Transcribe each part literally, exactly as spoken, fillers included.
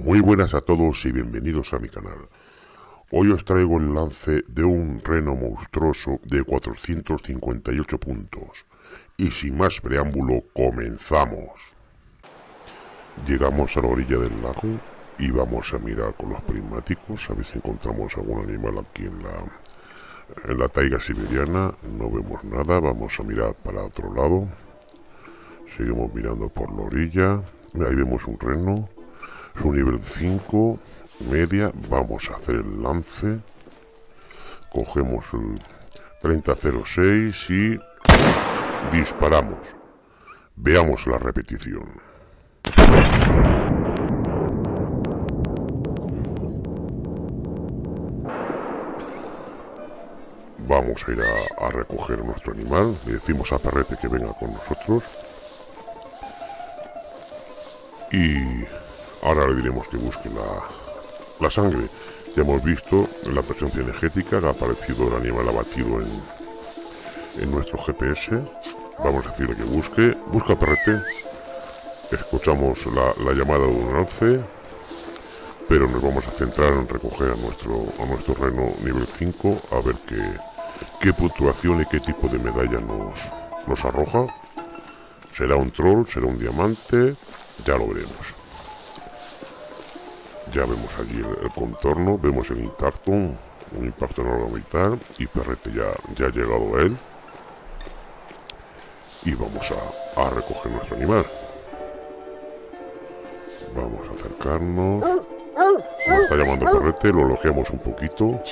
Muy buenas a todos y bienvenidos a mi canal. Hoy os traigo el lance de un reno monstruoso de cuatrocientos cincuenta y ocho puntos. Y sin más preámbulo, comenzamos. Llegamos a la orilla del lago y vamos a mirar con los prismáticos a ver si encontramos algún animal aquí en la, en la taiga siberiana. No vemos nada, vamos a mirar para otro lado. Seguimos mirando por la orilla. Ahí vemos un reno. Es un nivel cinco, media. Vamos a hacer el lance. Cogemos el treinta cero seis y disparamos. Veamos la repetición. Vamos a ir a, a recoger nuestro animal. Le decimos a Perrete que venga con nosotros. Y ahora le diremos que busque la, la sangre. Ya hemos visto la presencia energética que ha aparecido el animal abatido en, en nuestro G P S. Vamos a decirle que busque. Busca Perrete. Escuchamos la, la llamada de un alce. Pero nos vamos a centrar en recoger a nuestro, a nuestro reno nivel cinco. A ver qué, qué puntuación y qué tipo de medalla nos, nos arroja. ¿Será un troll? ¿Será un diamante? Ya lo veremos. Ya vemos allí el, el contorno, vemos el impacto, un, un impacto en orbital y Perrete ya, ya ha llegado a él. Y vamos a, a recoger nuestro animal. Vamos a acercarnos. Nos está llamando Perrete, lo elogiamos un poquito.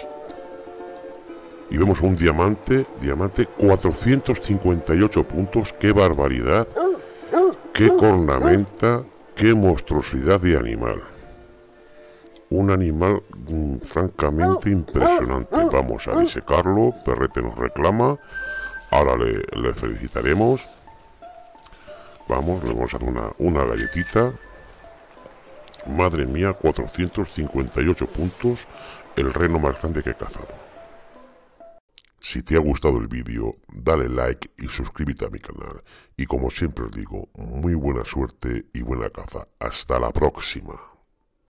Y vemos un diamante, diamante cuatrocientos cincuenta y ocho puntos, qué barbaridad. ¡Qué cornamenta! ¡Qué monstruosidad de animal! Un animal mmm, francamente impresionante. Vamos a disecarlo. Perrete nos reclama. Ahora le, le felicitaremos. Vamos, le vamos a dar una, una galletita. Madre mía, cuatrocientos cincuenta y ocho puntos. El reno más grande que he cazado. Si te ha gustado el vídeo, dale like y suscríbete a mi canal. Y como siempre os digo, muy buena suerte y buena caza. Hasta la próxima.